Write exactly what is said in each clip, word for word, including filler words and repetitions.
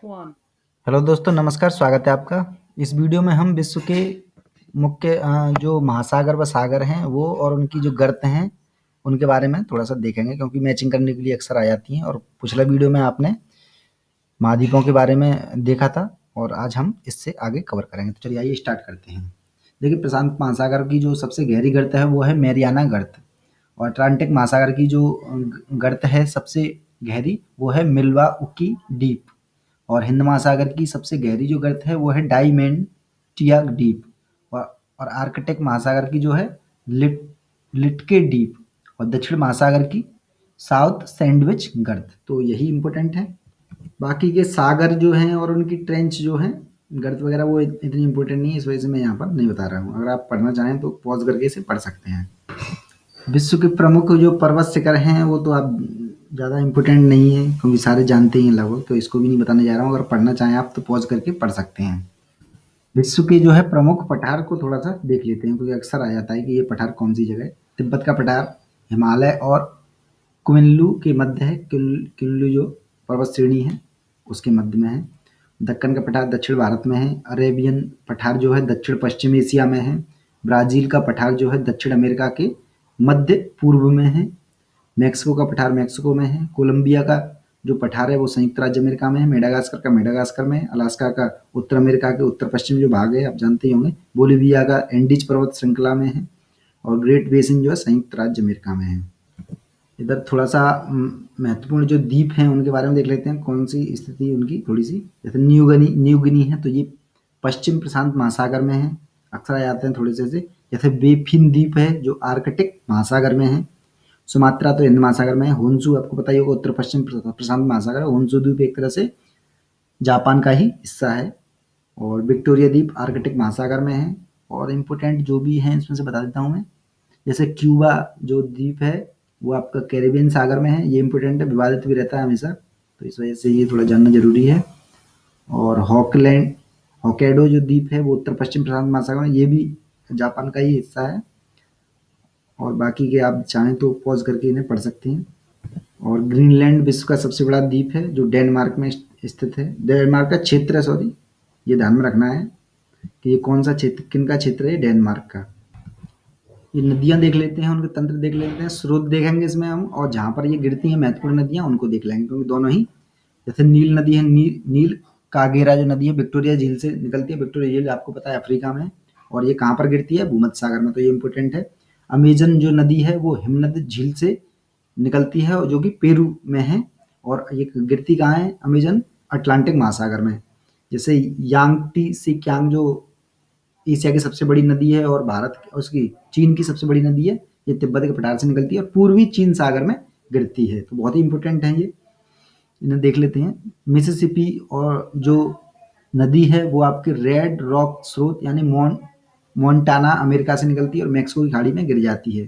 One. Hello दोस्तों, नमस्कार। स्वागत है आपका। इस वीडियो में हम विश्व के मुख्य अ, जो महासागर व सागर हैं वो और उनकी जो गर्त हैं उनके बारे में थोड़ा सा देखेंगे, क्योंकि मैचिंग करने के लिए अक्सर आ जाती हैं। और पिछला वीडियो में आपने महाद्वीपों के बारे में देखा था और आज हम इससे आगे कवर करेंगे। तो चलिए आइए स्टार्ट करते हैं। देखिए, प्रशांत महासागर की जो सबसे गहरी गर्त है वो है मैरियाना गर्त, और अटलांटिक महासागर की जो गर्त है सबसे गहरी वो है मिल्वाउकी डीप, और हिंद महासागर की सबसे गहरी जो गर्त है वो है डाइमेंटिया डीप, और, और आर्कटिक महासागर की जो है लिट लिटके डीप, और दक्षिण महासागर की साउथ सैंडविच गर्त। तो यही इंपॉर्टेंट है। बाकी के सागर जो हैं और उनकी ट्रेंच जो हैं गर्त वगैरह वो इत- इतनी इंपॉर्टेंट नहीं है, इस वजह से मैं यहाँ पर नहीं बता रहा हूँ। अगर आप पढ़ना चाहें तो पॉज करके इसे पढ़ सकते हैं। विश्व के प्रमुख जो पर्वत शिखर हैं वो तो आप ज़्यादा इम्पोर्टेंट नहीं है, क्योंकि सारे जानते ही हैं लगभग, तो इसको भी नहीं बताने जा रहा हूँ। अगर पढ़ना चाहें आप तो पॉज करके पढ़ सकते हैं। विश्व के जो है प्रमुख पठार को थोड़ा सा देख लेते हैं, क्योंकि अक्सर आ जाता है कि ये पठार कौन सी जगह है। तिब्बत का पठार हिमालय और कुमिल्लू के मध्य है। किल- किल्लू जो पर्वत श्रेणी है उसके मध्य में है। दक्कन का पठार दक्षिण भारत में है। अरेबियन पठार जो है दक्षिण पश्चिम एशिया में है। ब्राज़ील का पठार जो है दक्षिण अमेरिका के मध्य पूर्व में है। मेक्सिको का पठार मेक्सिको में है। कोलंबिया का जो पठार है वो संयुक्त राज्य अमेरिका में है। मेडागास्कर का मेडागास्कर में है। अलास्का का उत्तर अमेरिका के उत्तर पश्चिम जो भाग है आप जानते ही होंगे। बोलिविया का एंडीज पर्वत श्रृंखला में है। और ग्रेट बेसिन जो है संयुक्त राज्य अमेरिका में है। इधर थोड़ा सा उम, महत्वपूर्ण जो द्वीप हैं उनके बारे में देख लेते हैं, कौन सी स्थिति उनकी थोड़ी सी। जैसे न्यू गिनी न्यू गिनी है तो ये पश्चिम प्रशांत महासागर में है। अक्सर आ जाते हैं थोड़े से ऐसे। जैसे बेफिन द्वीप है जो आर्कटिक महासागर में है। सुमात्रा तो हिंद महासागर में है। होन्शु आपको पता ही होगा उत्तर पश्चिम प्रशांत महासागर है। होन्शु द्वीप एक तरह से जापान का ही हिस्सा है। और विक्टोरिया द्वीप आर्कटिक महासागर में है। और इम्पोर्टेंट जो भी हैं इसमें से बता देता हूँ मैं। जैसे क्यूबा जो द्वीप है वो आपका कैरेबियन सागर में है। ये इम्पोर्टेंट है, विवादित भी रहता है हमेशा, तो इस वजह से ये थोड़ा जानना जरूरी है। और हॉकलैंड हॉकैडो जो द्वीप है वो उत्तर पश्चिम प्रशांत महासागर में, ये भी जापान का ही हिस्सा है। और बाकी के आप चाहें तो पॉज करके इन्हें पढ़ सकते हैं। और ग्रीनलैंड विश्व का सबसे बड़ा द्वीप है जो डेनमार्क में स्थित है। डेनमार्क का क्षेत्र है, सॉरी, ये ध्यान में रखना है कि ये कौन सा क्षेत्र, किन का क्षेत्र है, डेनमार्क का। ये नदियाँ देख लेते हैं, उनके तंत्र देख लेते हैं, स्रोत देखेंगे इसमें हम, और जहाँ पर ये गिरती हैं महत्वपूर्ण नदियाँ उनको देख लेंगे, क्योंकि दोनों ही, जैसे नील नदी है, नील नील कागेरा जो नदी है विक्टोरिया झील से निकलती है। विक्टोरिया झील आपको पता है अफ्रीका में है, और ये कहाँ पर गिरती है, भूमध्य सागर में, तो ये इंपॉर्टेंट है। अमेजन जो नदी है वो हिमनद झील से निकलती है और जो कि पेरू में है, और ये गिरती कहाँ है अमेजन, अटलांटिक महासागर में। जैसे यांगटी से क्यांग जो एशिया की सबसे बड़ी नदी है और भारत उसकी चीन की सबसे बड़ी नदी है, ये तिब्बत के पठार से निकलती है और पूर्वी चीन सागर में गिरती है, तो बहुत ही इंपॉर्टेंट है ये, इन्हें देख लेते हैं। मिसिसिपी और जो नदी है वो आपके रेड रॉक स्रोत यानी मॉन मोन्टाना अमेरिका से निकलती है और मैक्सिको की खाड़ी में गिर जाती है।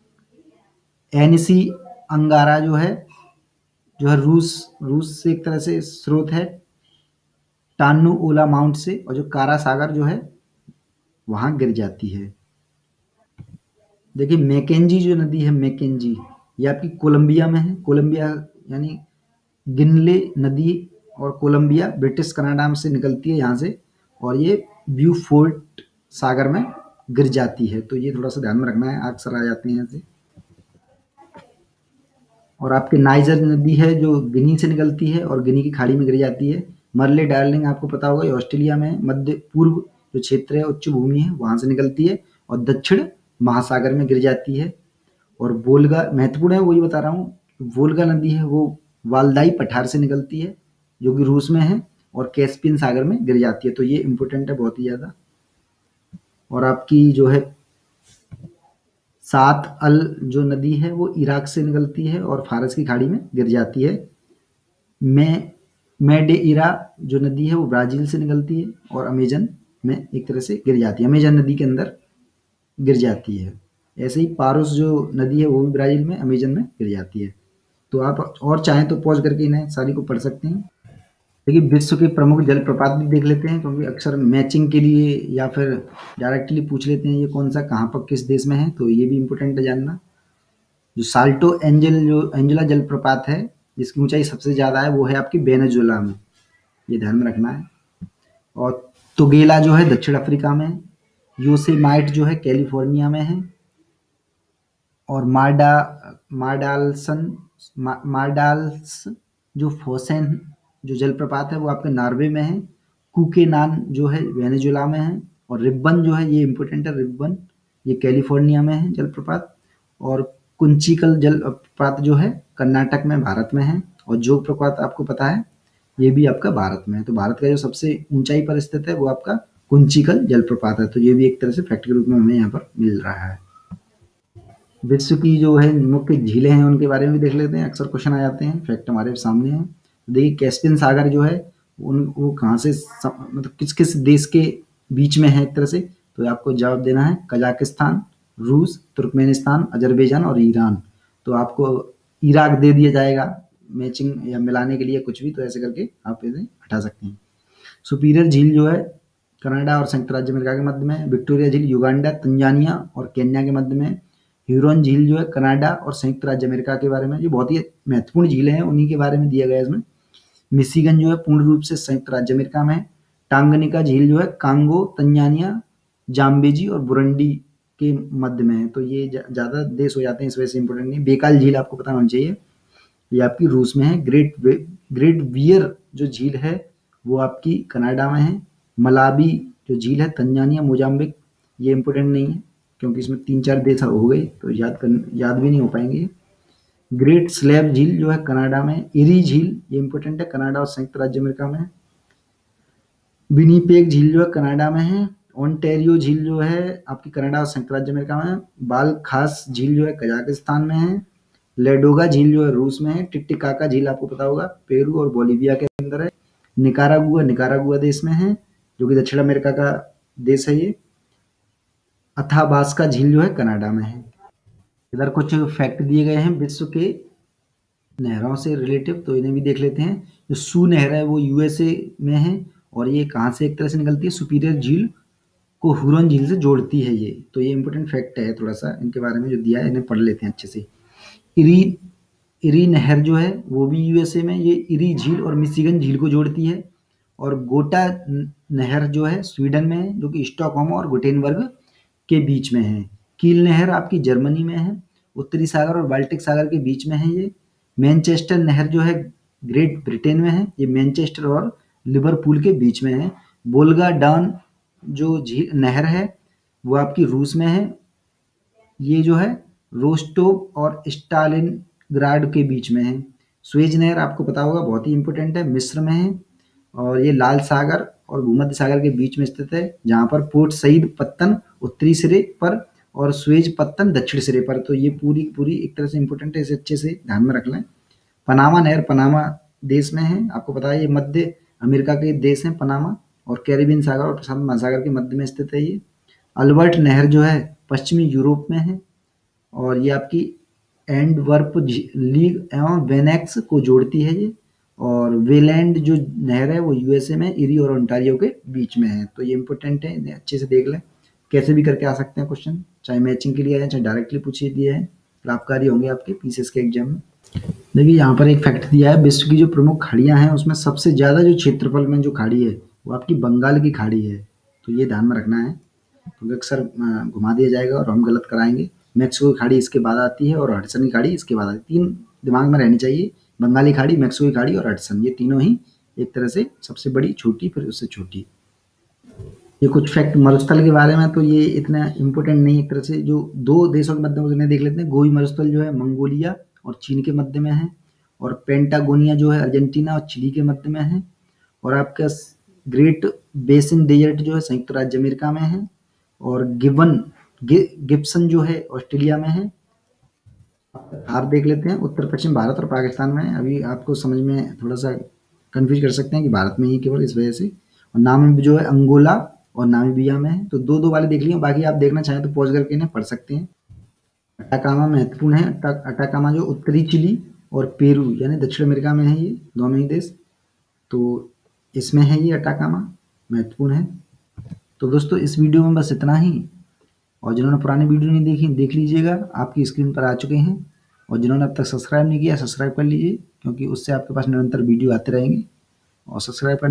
एनसी अंगारा जो है जो है रूस रूस से एक तरह से स्रोत है, टान्नू ओला माउंट से, और जो कारा सागर जो है वहां गिर जाती है। देखिए मैकेंजी जो नदी है, मैकेंजी, ये आपकी कोलंबिया में है। कोलंबिया यानी गिनले नदी, और कोलंबिया ब्रिटिश कनाडा से निकलती है यहाँ से, और ये ब्यूफोर्ट सागर में गिर जाती है, तो ये थोड़ा सा ध्यान में रखना है, अक्सर आ जाती है ऐसे। और आपके नाइजर नदी है जो गिनी से निकलती है और गिनी की खाड़ी में गिर जाती है। मरले डार्लिंग आपको पता होगा, ये ऑस्ट्रेलिया में मध्य पूर्व जो क्षेत्र है, उच्च भूमि है, वहां से निकलती है और दक्षिण महासागर में गिर जाती है। और वोल्गा महत्वपूर्ण है, वही बता रहा हूँ। वोल्गा नदी है वो वाल्दाई पठार से निकलती है जो कि रूस में है, और कैस्पियन सागर में गिर जाती है, तो ये इंपॉर्टेंट है बहुत ही ज़्यादा। और आपकी जो है सात अल जो नदी है वो इराक से निकलती है और फारस की खाड़ी में गिर जाती है। मैं मेडेइरा जो नदी है वो ब्राज़ील से निकलती है और अमेज़न में एक तरह से गिर जाती है, अमेज़न नदी के अंदर गिर जाती है। ऐसे ही पारोस जो नदी है वो भी ब्राज़ील में अमेज़न में गिर जाती है। तो आप और चाहें तो पॉज़ करके इन्हें सारी को पढ़ सकते हैं। देखिए विश्व के प्रमुख जलप्रपात भी देख लेते हैं, क्योंकि अक्सर मैचिंग के लिए या फिर डायरेक्टली पूछ लेते हैं ये कौन सा कहाँ पर किस देश में है, तो ये भी इम्पोर्टेंट है जानना। जो साल्टो एंजल जो एंजेला जलप्रपात है जिसकी ऊंचाई सबसे ज़्यादा है वो है आपकी वेनेजुएला में। ये ध्यान में रखना है। और तुगेला जो है दक्षिण अफ्रीका में है, योसेमाइट जो है कैलिफोर्निया में है, और मार्डा मार्डालसन मा, मार्डाल्स जो फोसेन जो जलप्रपात है वो आपके नॉर्वे में है, कुकेनान जो है वेनेजुला में है, और रिब्बन जो है ये इम्पोर्टेंट है, रिब्बन ये कैलिफोर्निया में है जलप्रपात, और कुंचिकल जलप्रपात जो है कर्नाटक में भारत में है, और जोग प्रपात आपको पता है ये भी आपका भारत में है। तो भारत का जो सबसे ऊंचाई पर स्थित है वो आपका कुंचिकल जलप्रपात है। तो ये भी एक तरह से फैक्ट के रूप में हमें यहाँ पर मिल रहा है। विश्व की जो है मुख्य झीलें हैं उनके बारे में भी देख लेते हैं, अक्सर क्वेश्चन आ जाते हैं, फैक्ट हमारे सामने है। देखिए कैस्पियन सागर जो है उन वो कहाँ से मतलब किस किस देश के बीच में है एक तरह से, तो आपको जवाब देना है कजाकिस्तान, रूस, तुर्कमेनिस्तान, अजरबैजान और ईरान। तो आपको इराक दे दिया जाएगा मैचिंग या मिलाने के लिए कुछ भी, तो ऐसे करके आप इसे हटा सकते हैं। सुपीरियर झील जो है कनाडा और संयुक्त राज्य अमेरिका के मध्य में, विक्टोरिया झील युगांडा, तंजानिया और केन्या के मध्य में, ह्यूरॉन झील जो है कनाडा और संयुक्त राज्य अमेरिका के बारे में, ये बहुत ही महत्वपूर्ण झीलें हैं उन्हीं के बारे में दिया गया है इसमें। मिशिगन जो है पूर्ण रूप से संयुक्त राज्य अमेरिका में है। टांगनिका झील जो है कांगो, तंजानिया, जाम्बेजी और बुरुंडी के मध्य में है। तो ये ज़्यादा देश हो जाते हैं इस वजह से इंपॉर्टेंट नहीं। बेकाल झील आपको पता होना चाहिए, ये आपकी रूस में है। ग्रेट ग्रेट वियर जो झील है वो आपकी कनाडा में है। मलाबी जो झील है तंजानिया, मोजाम्बिक, ये इंपॉर्टेंट नहीं है क्योंकि इसमें तीन चार देश हो गए तो याद कर याद भी नहीं हो पाएंगे। ग्रेट स्लैब झील जो है कनाडा में। इरी झील ये इंपॉर्टेंट है, कनाडा और संयुक्त राज्य अमेरिका में है। विनीपेग झील जो है कनाडा में है। ओंटेरियो झील जो है आपकी कनाडा और संयुक्त राज्य अमेरिका में है। बालखास झील जो है कजाकिस्तान में है। लेडोगा झील जो है रूस में है। टिटिकाका झील आपको पता होगा पेरू और बोलीविया के अंदर है। निकारागुआ निकारागुआ देश में है जो कि दक्षिण अमेरिका का देश है ये। अथाबास्का झील जो है कनाडा में है। इधर कुछ फैक्ट दिए गए हैं विश्व के नहरों से रिलेटिव, तो इन्हें भी देख लेते हैं। जो सू नहर है वो यूएसए में है और ये कहाँ से एक तरह से निकलती है, सुपीरियर झील को हुरॉन झील से जोड़ती है ये। तो ये इंपॉर्टेंट फैक्ट है, थोड़ा सा इनके बारे में जो दिया है इन्हें पढ़ लेते हैं अच्छे से। इरी इरी नहर जो है वो भी यूएसए में, ये इरी झील और मिशिगन झील को जोड़ती है। और गोटा नहर जो है स्वीडन में है जो कि स्टॉकहोम और गुटेनबर्ग के बीच में है। कील नहर आपकी जर्मनी में है, उत्तरी सागर और बाल्टिक सागर के बीच में है ये। मैनचेस्टर नहर जो है ग्रेट ब्रिटेन में है, ये मैनचेस्टर और लिवरपूल के बीच में है। बोल्गा डान जो झील नहर है वो आपकी रूस में है, ये जो है रोस्टोव और स्टालिनग्राड के बीच में है। स्वेज नहर आपको पता होगा बहुत ही इंपॉर्टेंट है, मिस्र में है और ये लाल सागर और भूमध्य सागर के बीच में स्थित है, जहाँ पर पोर्ट सईद पत्तन उत्तरी सिरे पर और स्वेज पत्तन दक्षिण सिरे पर। तो ये पूरी पूरी एक तरह से इंपॉर्टेंट है, इसे अच्छे से ध्यान में रख लें। पनामा नहर पनामा देश में है, आपको पता है ये मध्य अमेरिका के देश हैं पनामा, और कैरिबियन सागर और प्रशांत महासागर के मध्य में स्थित है ये। अल्बर्ट नहर जो है पश्चिमी यूरोप में है और ये आपकी एंडवर्प लीग एवं वेनेक्स को जोड़ती है ये। और वेलैंड जो नहर है वो यूएसए में इरी और ओंटारियो के बीच में है। तो ये इंपॉर्टेंट है, इन्हें अच्छे से देख लें। कैसे भी करके आ सकते हैं क्वेश्चन, चाहे मैचिंग के लिए आए चाहे डायरेक्टली पूछिए दिए हैं, लाभकारी होंगे आपके पीसीएस के एग्जाम में। देखिए यहाँ पर एक फैक्ट दिया है, विश्व की जो प्रमुख खाड़ियाँ हैं उसमें सबसे ज़्यादा जो क्षेत्रफल में जो खाड़ी है वो आपकी बंगाल की खाड़ी है। तो ये ध्यान में रखना है क्योंकि अक्सर घुमा दिया जाएगा और हम गलत कराएंगे। मैक्सिको की खाड़ी इसके बाद आती है और हडसन की खाड़ी इसके बाद आती है। तीन दिमाग में रहनी चाहिए, बंगाली खाड़ी, मैक्सिको की खाड़ी और हडसन, ये तीनों ही एक तरह से सबसे बड़ी, छोटी, फिर उससे छोटी। ये कुछ फैक्ट मरुस्थल के बारे में, तो ये इतना इम्पोर्टेंट नहीं एक तरह से। जो दो देशों के मध्य में देख लेते हैं। गोबी मरुस्थल जो है मंगोलिया और चीन के मध्य में है, और पेंटागोनिया जो है अर्जेंटीना और चिली के मध्य में है, और आपका ग्रेट बेसिन डेजर्ट जो है संयुक्त राज्य अमेरिका में है, और गिबन गिब्सन जो है ऑस्ट्रेलिया में है। आप देख लेते हैं उत्तर पश्चिम भारत और पाकिस्तान में। अभी आपको समझ में थोड़ा सा कंफ्यूज कर सकते हैं कि भारत में ही केवल, इस वजह से। और नाम जो है अंगोला और नामीबिया में है। तो दो दो वाले देख लिए, बाकी आप देखना चाहें तो पॉज करके इन्हें पढ़ सकते हैं। अटाकामा महत्वपूर्ण है। अटाकामा जो उत्तरी चिली और पेरू यानी दक्षिण अमेरिका में है, ये दोनों ही देश, तो इसमें है ये अटाकामा, महत्वपूर्ण है। तो दोस्तों इस वीडियो में बस इतना ही, और जिन्होंने पुरानी वीडियो नहीं देखी देख लीजिएगा, आपकी स्क्रीन पर आ चुके हैं। और जिन्होंने अब तक सब्सक्राइब नहीं किया सब्सक्राइब कर लीजिए क्योंकि उससे आपके पास निरंतर वीडियो आते रहेंगे। और सब्सक्राइब